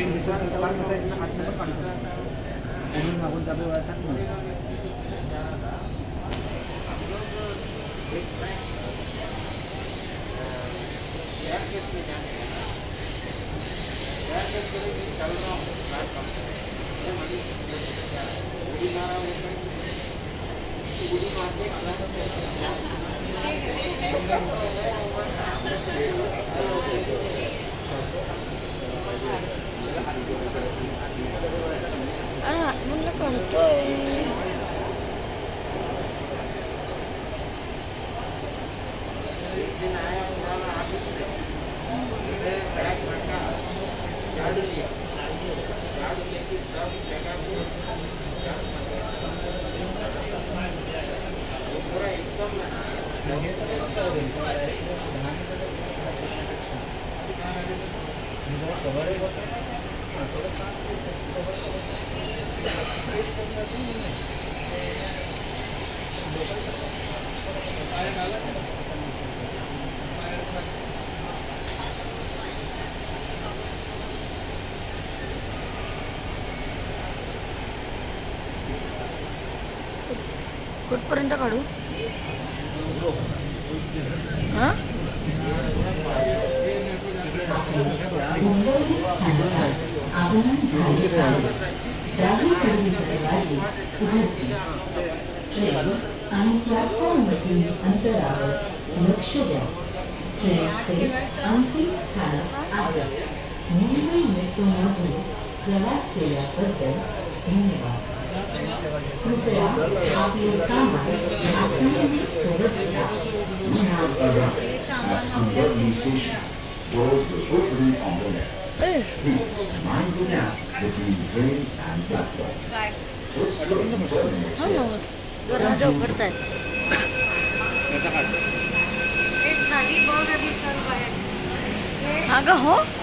Train दिसत काढून आतनं पण काढू शकतो म्हणून मागून चालू टाक ना म्हणलं कळतोय कुठपर्यंत काढू हां आणि प्लॅटफॉर्मवरील अंतरावर लक्ष द्या. ट्रेनचे अंतिम स्थानक आहे. मुंबई मेट्रोमधून प्रवास केल्याबद्दल धन्यवाद. कृपया आपले सामान आतमध्ये ठेवत जा. Gundavali station. Doors will open on the left. Please mind the gap between train and platform. This train terminates here. अगं हो